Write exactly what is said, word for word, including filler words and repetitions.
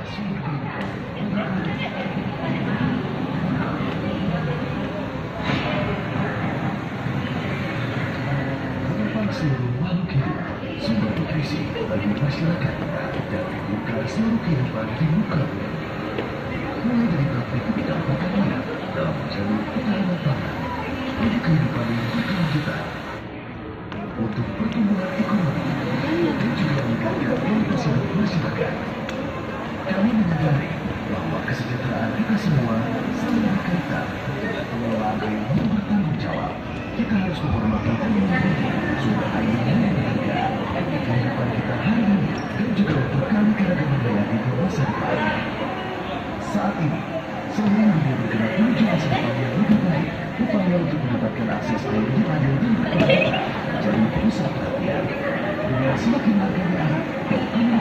sumber kehidupan. Harapan seluruh makhluk hidup, sumber nutrisi bagi masyarakat, dan membuka seluruh kehidupan di muka bumi. Mulai dari praktik bidang pertanian dalam jalur ketahanan pangan, untuk kehidupan yang berkelanjutan, untuk pertumbuhan ekonomi, dan juga meningkatkan kualitas hidup masyarakat. Kami menyadari bahwa kesejahteraan kita semua saling berkaitan. Dengan pengelolaan air yang bertanggung jawab, kita harus menghormati dan melindungi sumber air yang berharga bagi kehidupan kita hari ini dan juga untuk kami keragaman hayati di masa depan. Saat ini, seluruh dunia bergerak menuju masa depan yang lebih baik. Upaya untuk mendapatkan akses air yang adil dan berkelanjutan menjadi pusat perhatian. Dengan semakin harganya air,